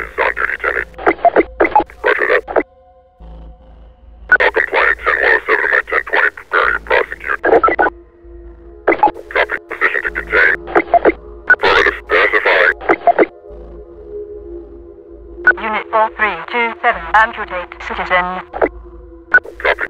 is on duty, 10-8. Roger that. All compliant, 10-107 and 10-20, preparing to prosecute. Copy, position to contain. Affirmative, specifying. Unit 4327, amputate citizen. Copy.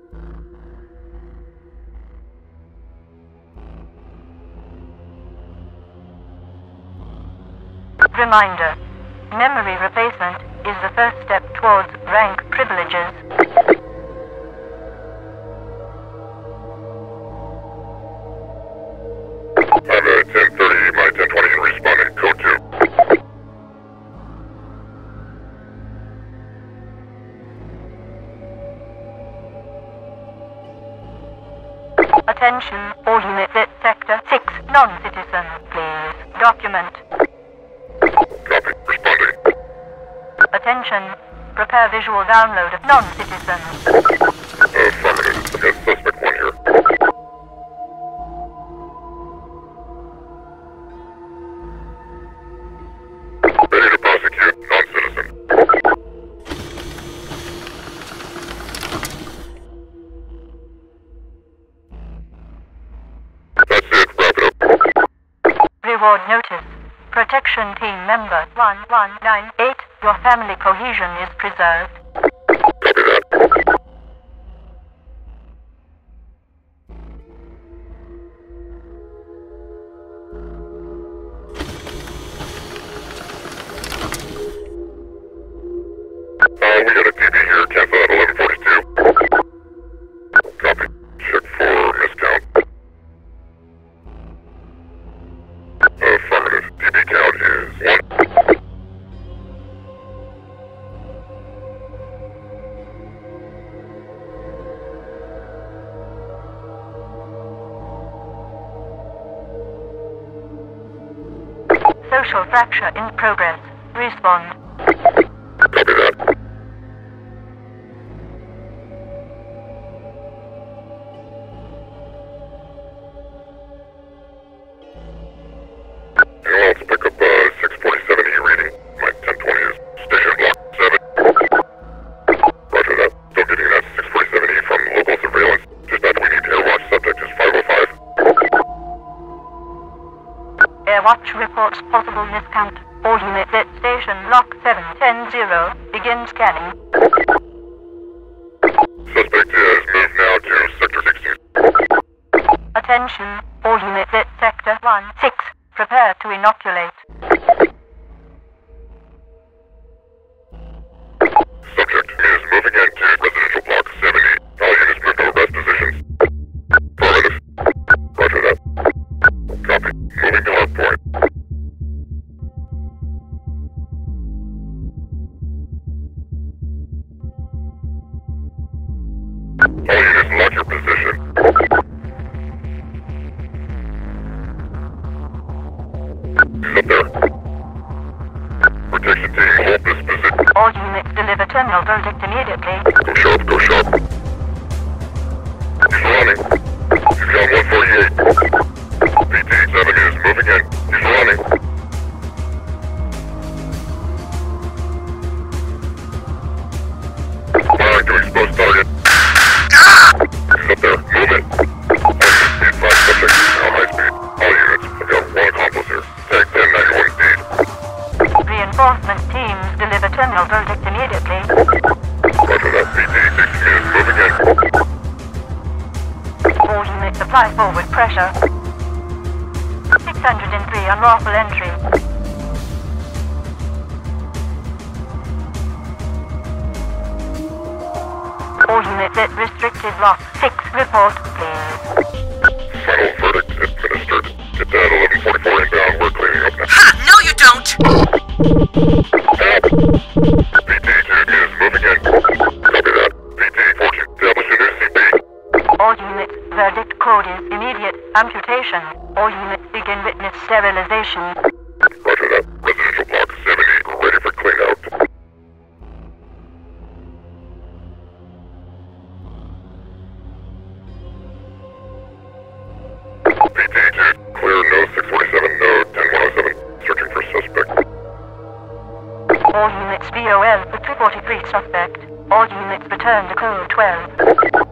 Reminder, memory replacement is the first step towards rank privileges. I'm at 10:30, my 10:20 and responding, code 2. Attention, all units at Sector 6, non-citizen, please. Document. Copy, responding. Attention, prepare visual download of non-citizen. Affirmative, got suspect 1 here. Ready to prosecute, non-citizen. That's it, wrap it up. Reward notice. Protection team member 1198. Your family cohesion is preserved. Copy that. We got a DB here, cancel at 11:42. Copy. Check for miscount. Affirmative. DB count is 1. Social fracture in progress. Respond. Copy that. Anyone else pick up 647E reading? My 1020 is station block 7. Roger that. Still getting that 647E from local surveillance. Just that we need airwatch subject is 505. Airwatch reports possible miscount. All units at station lock 710. Begin scanning. Suspect is moved now to sector 16. Attention, all units at sector 16. Prepare to inoculate. Subject is moving into residential block 70. All units move to rest positions. Affirmative. Roger that. Copy. Moving to hard point. All units lock your position. He's up there. Protection team, hold this position. All units deliver terminal verdict immediately. Go sharp, go sharp. He's running. He's got 148. PT-7 is moving in. He's running. Firing to expose target. He's up there. Move it. Speed 5 subject. Now high speed. All units. I've got 1 accomplice here. Tag 1091 speed. Reinforcement teams deliver terminal verdict immediately. Roger that. PT-6 is moving in. All units apply forward pressure. 603 unlawful entry. All units at restricted lock 6. Report, please. Final verdict administered. Get that 1144 inbound. We're cleaning up now. Ha! No, you don't! Help! PT-2 is moving in. Copy that. PT-14, establish a new CP. All units, verdict code is immediate amputation. All units begin witness sterilization. Roger that. Residential block 70, ready for cleanout. PT-2, clear no 647, no 10107. Searching for suspect. All units VOL for 243 suspect. All units return to code 12.